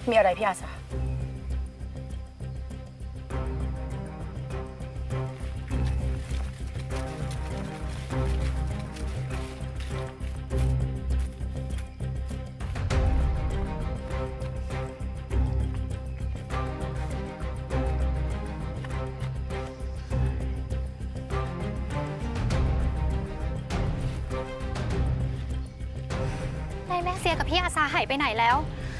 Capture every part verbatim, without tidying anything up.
มีอะไรพี่อาสานายแม่เสียกับพี่อาสาหายไปไหนแล้ว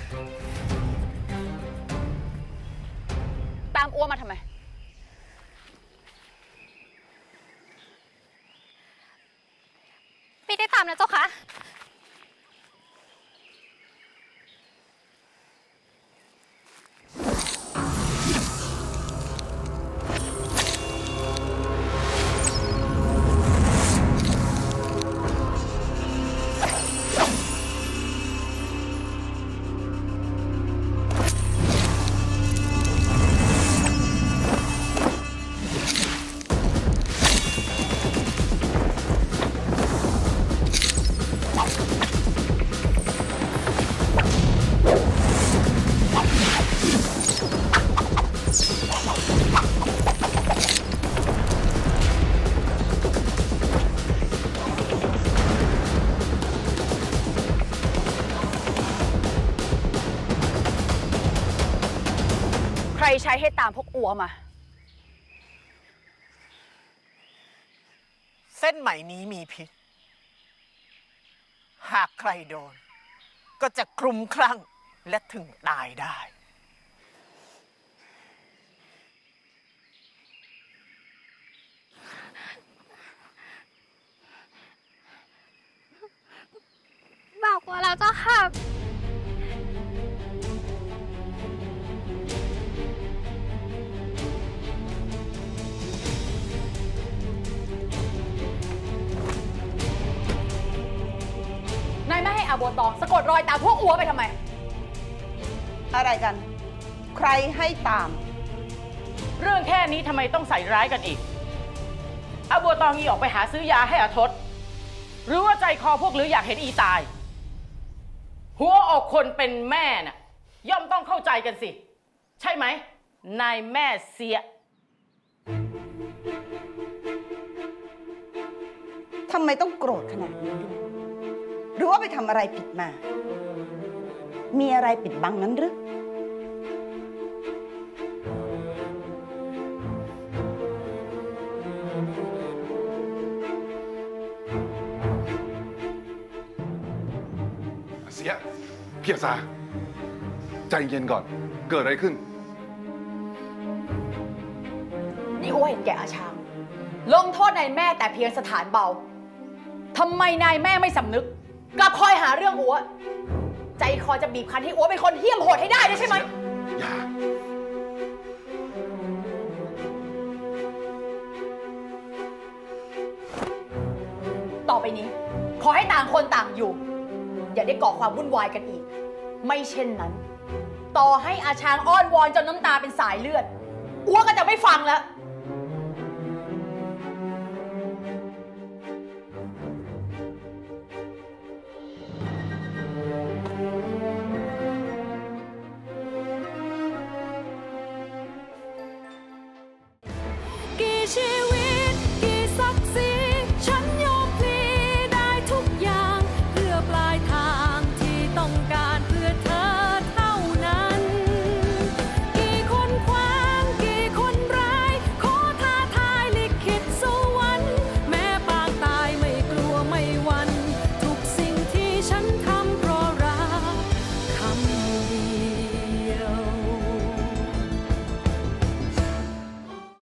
ตามอ้วมาทำไมไม่ได้ตามนะเจ้าคะใครใช้ให้ตามพวกอัวมาเส้นไหมนี้มีพิษหากใครโดนก็จะคลุ้มคลั่งและถึงตายได้บอกว่าแล้วเจ้าค่ะนายไม่ให้อาบัวตองสะกดรอยตามพวกอัวไปทำไมอะไรกันใครให้ตามเรื่องแค่นี้ทำไมต้องใส่ร้ายกันอีกอาบัวตองอีออกไปหาซื้อยาให้อาทศหรือว่าใจคอพวกหรืออยากเห็นอีตายหัวอกคนเป็นแม่น่ะย่อมต้องเข้าใจกันสิใช่ไหมนายแม่เสียทำไมต้องโกรธขนาดนี้ด้วยหรือว่าไปทำอะไรผิดมา มีอะไรปิดบังนั้นหรือเสียพี่อาสาใจเย็นก่อนเกิดอะไรขึ้นนี่อ้วเห็นแก่อาชางลงโทษนายแม่แต่เพียงสถานเบาทำไมนายแม่ไม่สำนึกกลับคอยหาเรื่องอัวใจคอจะบีบคั้นให้อัวเป็นคนเหี้ยมโหดให้ได้ใช่ไหมอย่าต่อไปนี้ขอให้ต่างคนต่างอยู่อย่าได้ก่อความวุ่นวายกันอีกไม่เช่นนั้นต่อให้อาชางอ้อนวอนจนน้ำตาเป็นสายเลือดอัวก็จะไม่ฟังแล้วชี